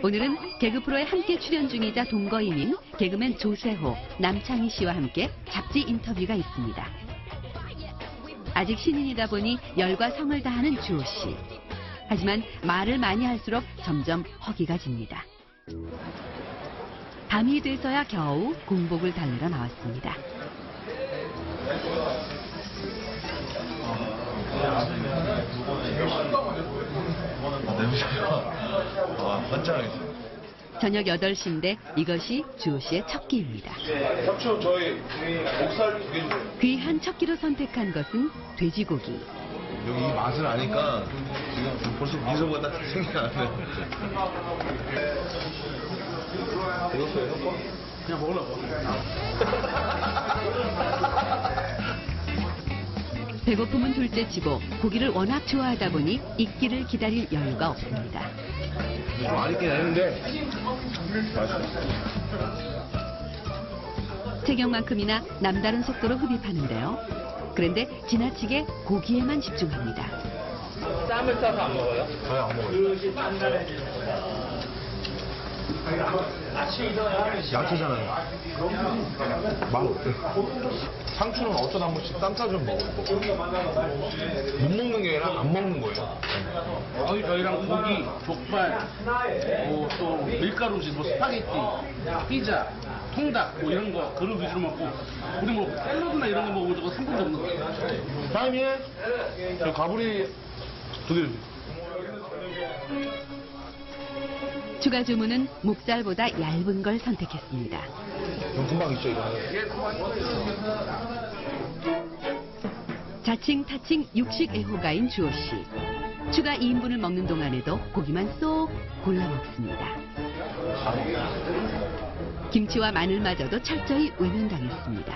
오늘은 개그 프로에 함께 출연 중이자 동거인인 개그맨 조세호, 남창희 씨와 함께 잡지 인터뷰가 있습니다. 아직 신인이다 보니 열과 성을 다하는 주호 씨. 하지만 말을 많이 할수록 점점 허기가 집니다. 밤이 돼서야 겨우 공복을 달래러 나왔습니다. 저녁 8시인데 이것이 주호 씨의 첫 끼입니다. 삼촌 저희 목살 2개 주세요. 귀한 첫 끼로 선택한 것은 돼지고기. 여기 이 맛을 아니까 지금 벌써 미소가 딱 생겨나네. 이것도요? 그냥 먹으라고. 배고픔은 둘째치고 고기를 워낙 좋아하다 보니 익기를 기다릴 여유가 없습니다. 좀 아쉽긴 했는데 맛있어. 체격만큼이나 남다른 속도로 흡입하는데요. 그런데 지나치게 고기에만 집중합니다. 쌈을 싸서 안 먹어요? 저희 안 먹어요. 야채잖아요. 상추는 어쩌다 한 번씩 쌈 싸주면 먹어요. 못 먹는 게 아니라 안 먹는 거예요. 저희랑 고기, 족발, 또 밀가루지, 스파게티, 피자, 통닭 이런 거 그런 위주로 먹고 우리 샐러드나 이런 거 먹으면 저거 3분 정도 거예요. 사장님, 저 가브리 2개 주세요. 추가 주문은 목살보다 얇은 걸 선택했습니다. 이건 금방 있죠, 이거. 자칭 타칭 육식 애호가인 주호 씨. 추가 2인분을 먹는 동안에도 고기만 쏙 골라 먹습니다. 김치와 마늘마저도 철저히 외면당했습니다.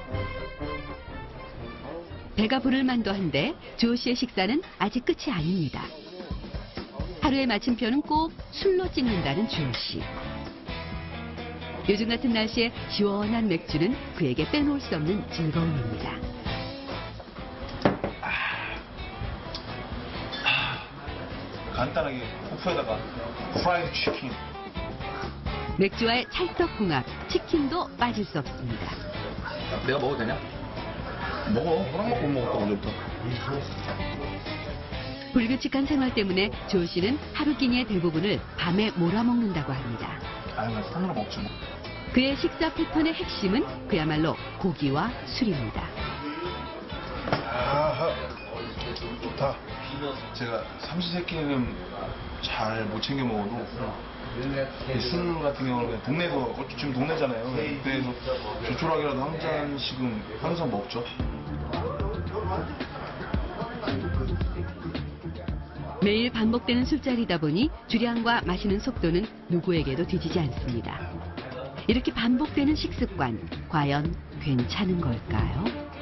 배가 부를 만도 한데 주호 씨의 식사는 아직 끝이 아닙니다. 하루의 마침표는 꼭 술로 찍는다는 주호 씨. 요즘 같은 날씨에 시원한 맥주는 그에게 빼놓을 수 없는 즐거움입니다. 간단하게 호프에다가 프라이드 치킨. 맥주와의 찰떡궁합, 치킨도 빠질 수 없습니다. 내가 먹어도 되냐? 먹어. 허락 먹고 못 먹었다, 언제부터. 불규칙한 생활 때문에 주호 씨는 하루 끼니의 대부분을 밤에 몰아먹는다고 합니다. 아유, 손으로 먹지 뭐. 그의 식사 패턴의 핵심은 그야말로 고기와 술입니다. 아하, 좋다. 제가 삼시세끼는 잘 못 챙겨 먹어도 이 술 같은 경우는 동네에서 지금 동네잖아요. 그래서 조촐하게라도 한 잔씩은 항상 먹죠. 매일 반복되는 술자리다 보니 주량과 마시는 속도는 누구에게도 뒤지지 않습니다. 이렇게 반복되는 식습관, 과연 괜찮은 걸까요?